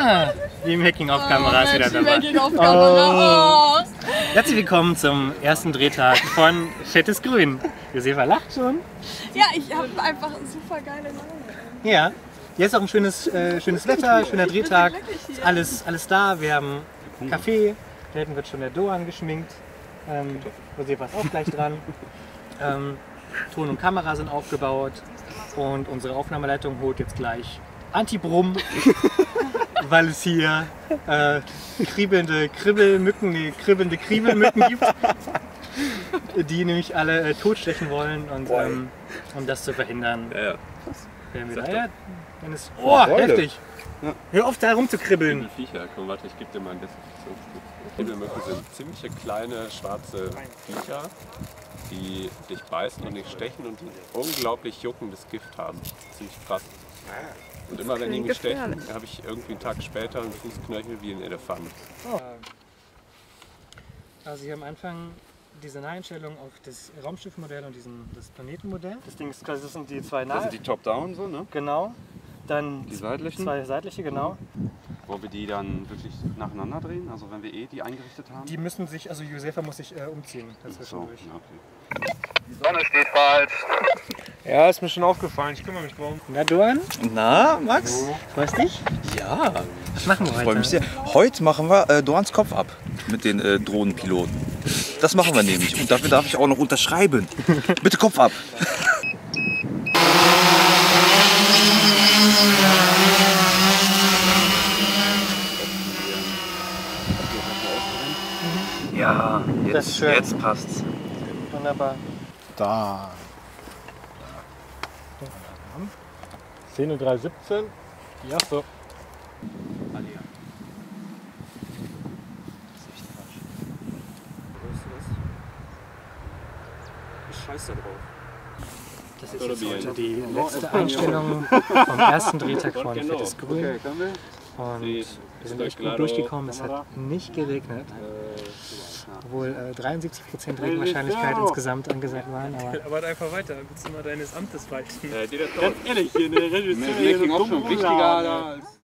Die Making-of-Kamera ist wieder dabei. Making-of-Kamera. Herzlich willkommen zum ersten Drehtag von Fettes Grün. Josefa lacht schon. Ja, ich habe einfach super geile Laune. Ja, jetzt auch ein schönes Wetter, schöner Drehtag. Ist alles da. Wir haben Kaffee. Da hinten wird schon der Doan geschminkt. Josefa ist auch gleich dran. Ton und Kamera sind aufgebaut. Und unsere Aufnahmeleitung holt jetzt gleich Antibrumm, weil es hier kribbelnde Kriebelmücken gibt, die nämlich alle totstechen wollen. Und um das zu verhindern, werden wir da. Oh, heftig! Ja. Hör auf, da rumzukribbeln! Die Viecher, komm, warte, ich gebe dir mal ein Desinfektionsmittel. Kribbelmücken sind ziemliche kleine schwarze Viecher, die dich beißen und dich stechen und die unglaublich juckendes Gift haben. Ziemlich krass. Und immer wenn die mich stechen, habe ich irgendwie einen Tag später einen Fußknöchel wie ein Elefant. Oh. Also hier am Anfang diese Naheinstellung auf das Raumschiffmodell und das Planetenmodell. Das sind die zwei Das sind die Top-Down so, ne? Genau. Dann die seitlichen. Zwei seitliche, genau. Wo wir die dann wirklich nacheinander drehen, also wenn wir die eingerichtet haben? Die müssen sich, also Josefa muss sich umziehen. Das ist schon durch. Ja, okay. Die Sonne steht falsch. Ja, ist mir schon aufgefallen. Ich kümmere mich drum. Na, Duan? Na, Max? Freust dich? Ja. Was machen wir heute? Ich freue mich sehr. Heute machen wir Dorans Kopf ab mit den Drohnenpiloten. Das machen wir nämlich. Und dafür darf ich auch noch unterschreiben. Bitte Kopf ab. Ja, jetzt passt's. Wunderbar. Da. 10:317. Ja, so. Ich scheiß da drauf. Das ist jetzt heute die letzte Einstellung vom ersten Drehtag von Fettes Grün. Und wir sind echt gut durchgekommen. Es hat nicht geregnet. Obwohl 73% Regenwahrscheinlichkeit insgesamt angesagt waren. Aber einfach weiter, willst du mal deines Amtes walten? Ganz ehrlich, hier eine Regisseur, Making-of schon wichtiger als